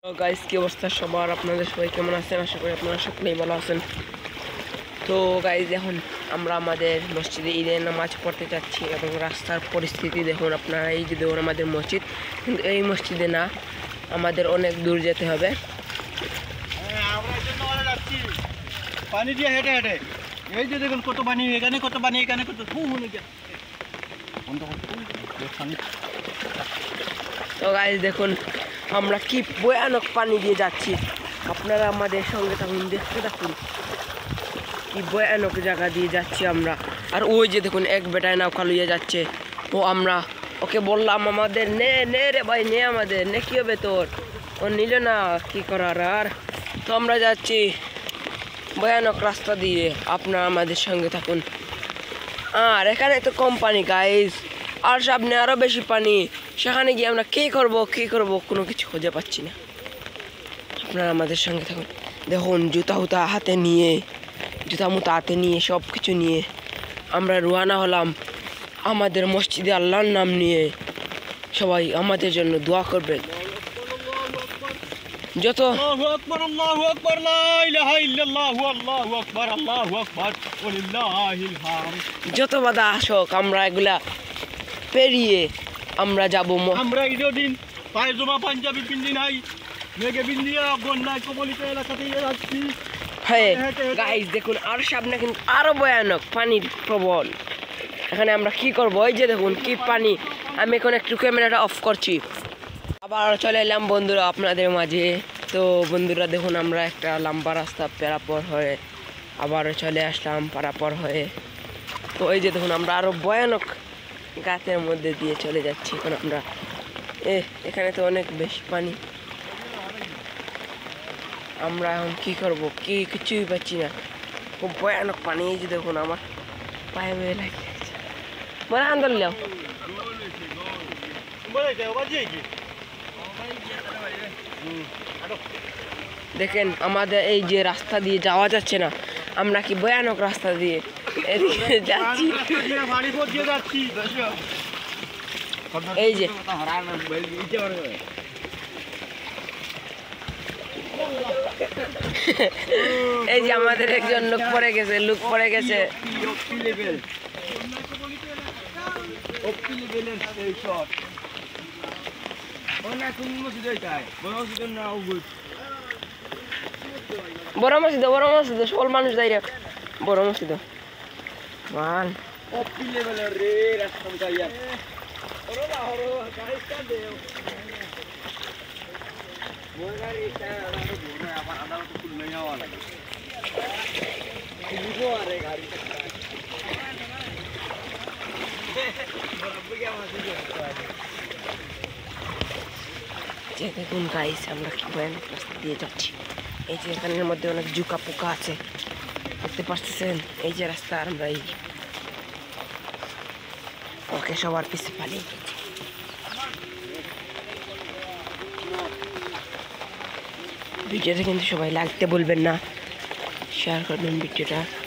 Guys কি অবস্থা সবার, আপনাদের সবাই কেমন আছেন? আশা করি আপনারা সকলেই ভালো আছেন। তো গাইস এখন আমরা আমাদের মসজিদে ঈদের নামাজ পড়তে যাচ্ছি এবং রাস্তার পরিস্থিতি দেখুন আপনারা। এই যে দেখুন আমাদের মসজিদ, কিন্তু এই মসজিদে না, আমাদের অনেক দূর যেতে হবে। পানি দিয়ে হেঁটে হেঁটে এই যে দেখুন কত পানি, এখানে কত পানি, এখানে কত। তো গাইস দেখুন আমরা কি ভয়ানক পানি দিয়ে যাচ্ছি, আপনারা আমাদের সঙ্গে থাকুন, দেখতে থাকুন কি ভয়ানক জায়গা দিয়ে যাচ্ছি আমরা। আর ওই যে দেখুন এক বেটায় নৌকা লইয়ে যাচ্ছে, ও আমরা ওকে বললাম আমাদের নে নে রে ভাই নে, আমাদের নে, কি হবে তোর, ও নিল না, কি করার। আর তো আমরা যাচ্ছি ভয়ানক রাস্তা দিয়ে, আপনারা আমাদের সঙ্গে থাকুন। আর এখানে তো কম পানি গাইস, আর সামনে আরও বেশি পানি, সেখানে গিয়ে আমরা কী করব কোনো কিছু খুঁজে পাচ্ছি না। আপনারা আমাদের সঙ্গে থাকুন। দেখুন জুতা হাতে নিয়ে সব কিছু নিয়ে আমরা রওনা হলাম আমাদের মসজিদে আল্লাহর নাম নিয়ে। সবাই আমাদের জন্য দোয়া করবেন। যত বাধা আসুক, আমরা এগুলা পেরিয়ে আমরা যাব। আমরা ঈদের দিন পায়জামা পাঞ্জাবি পিন্দি নাই, মেঘে বিন্দিয়া বন্যায় কবলিত এলাকাতে যাচ্ছি। হ্যাঁ গাইস দেখুন আর সামনে কিন্তু আরো ভয়ানক পানির প্রবল। এখানে আমরা কি করব? ওই যে দেখুন কি পানি। আমি এখন একটু ক্যামেরাটা অফ করছি, আবার চলে এলাম বন্ধুরা আপনাদের মাঝে। তো বন্ধুরা দেখুন আমরা একটা লম্বা রাস্তা পারাপার হয়ে আবার চলে আসলাম পারাপার হয়ে। তো এই যে দেখুন আমরা আরো ভয়ানক গাছের মধ্যে দিয়ে চলে যাচ্ছি এখন আমরা। এখানে তো অনেক বেশি পানি, আমরা এখন কি করব, কিছুই পাচ্ছি না, খুব ভয়ানক পানি। এই যে দেখুন আমার পায়ে বেয়ে লাগে বলে আন্দোলন। দেখেন আমাদের এই যে রাস্তা দিয়ে যাওয়া যাচ্ছে না, আমরা কি ভয়ানক রাস্তা দিয়ে যাচ্ছি। এই যে এই যে আমাদের একজন লোক পড়ে গেছে। বড় মসজিদ সকল মানুষ যাই রে, বড় মসজিদ মান দেখুন গাইস আমরা কি ভয়ানক রাস্তা দিয়ে যাচ্ছি। এই যে এখানের মধ্যে অনেক জুকা পোকা আছে, দেখতে পাচ্ছেন। এই যে রাস্তা, আমরা এই ওকে সবার পিছে পালিয়ে গেছি। ভিডিওটা কিন্তু সবাই লাগতে বলবেন না, শেয়ার করবেন ভিডিওটা।